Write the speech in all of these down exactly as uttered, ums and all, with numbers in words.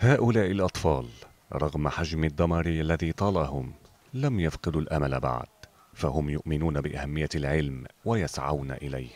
هؤلاء الأطفال رغم حجم الدمار الذي طالهم لم يفقدوا الأمل بعد، فهم يؤمنون بأهمية العلم ويسعون إليه.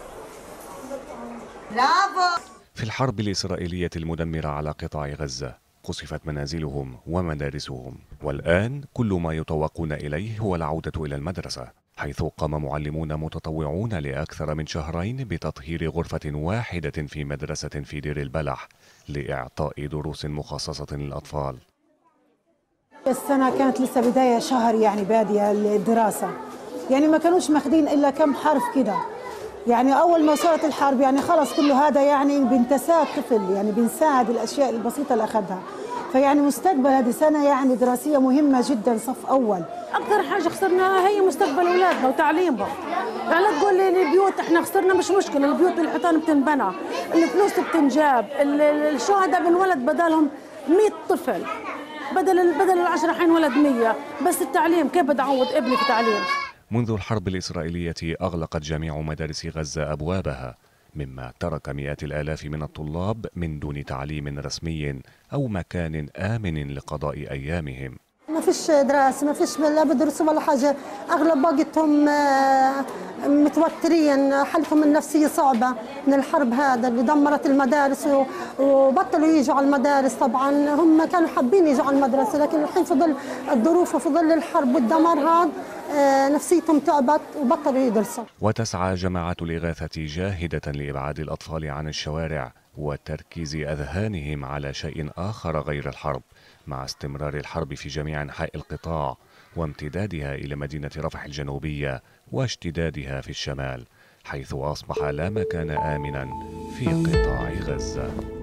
في الحرب الإسرائيلية المدمرة على قطاع غزة قصفت منازلهم ومدارسهم، والآن كل ما يتوقون إليه هو العودة إلى المدرسة، حيث قام معلمون متطوعون لأكثر من شهرين بتطهير غرفة واحدة في مدرسة في دير البلح لإعطاء دروس مخصصة للأطفال. السنة كانت لسه بداية شهر، يعني بادية الدراسة، يعني ما كانوش ماخدين إلا كم حرف كده. يعني أول ما صارت الحرب يعني خلص كل هذا يعني بنتساه الطفل، يعني بنساعد الأشياء البسيطة اللي أخذها. فيعني مستقبل هذه سنة يعني دراسية مهمة جدا، صف أول. أكثر حاجة خسرناها هي مستقبل أولادنا وتعليمهم. يعني لا تقول لي البيوت احنا خسرنا، مش مشكلة، البيوت بالحيطان بتنبنى، الفلوس بتنجاب، الشهداء بنولد بدلهم مئة طفل، بدل بدل العشرة حينولد مية، بس التعليم كيف بدي أعوض ابني في تعليم؟ منذ الحرب الإسرائيلية أغلقت جميع مدارس غزة أبوابها، مما ترك مئات الآلاف من الطلاب من دون تعليم رسمي أو مكان آمن لقضاء أيامهم. ما فيش دراسة، ما فيش لا بدرسوا ولا حاجة، أغلب وقتهم متوترين، حالتهم النفسية صعبة من الحرب هذا اللي دمرت المدارس وبطلوا يجوا على المدارس. طبعا هم كانوا حابين يجوا على المدرسة، لكن الحين في ظل الظروف وفي ظل الحرب والدمار هذا نفسيتهم تعبت وبطلوا يدرسوا. وتسعى جماعات الإغاثة جاهدة لإبعاد الأطفال عن الشوارع وتركيز أذهانهم على شيء آخر غير الحرب، مع استمرار الحرب في جميع أنحاء القطاع وامتدادها إلى مدينة رفح الجنوبية واشتدادها في الشمال، حيث أصبح لا مكان آمنا في قطاع غزة.